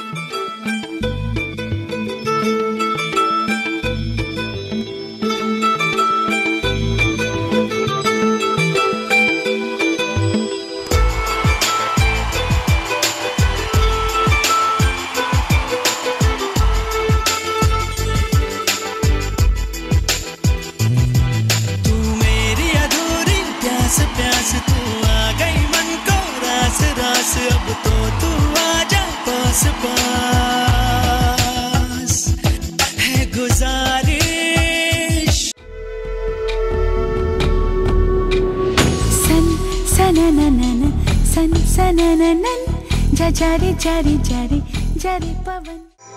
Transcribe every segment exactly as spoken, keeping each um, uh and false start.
प्यास तू आ गई मन को रास रास, अब तो तू आजा पास पास है गुजारिश। सन सनननन सन सनननन जा जारे जारे जारे जारे पवन।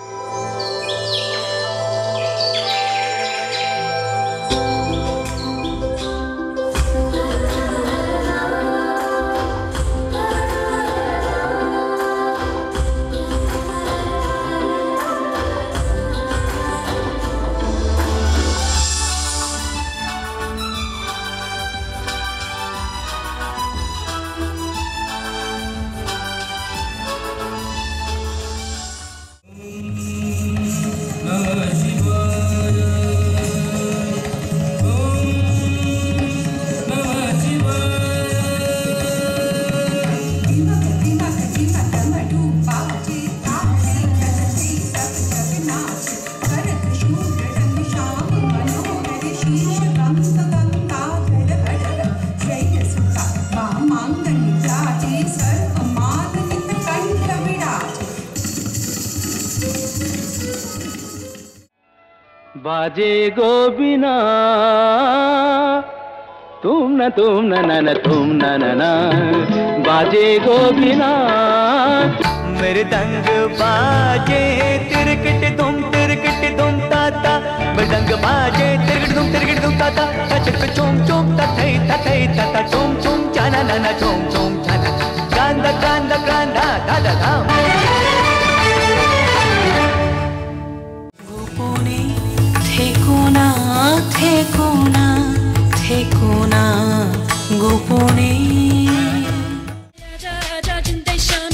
बाजे गोबिना तुम न तुम न न न तुम न न न बाजे गोबिना मेरे दंग बाजे तिरकट तुम तिरकट तुम ताता मृदंग बाजे तिरकट तुम तिरकट तुम ताता कचक चोम चोम तथै तथै तथा चोम चोम चाना न न चोम चोम चाना कांदा कांदा कांदा दादा धाम। থেকোনা থেকোনা থেকোনা গোপনে।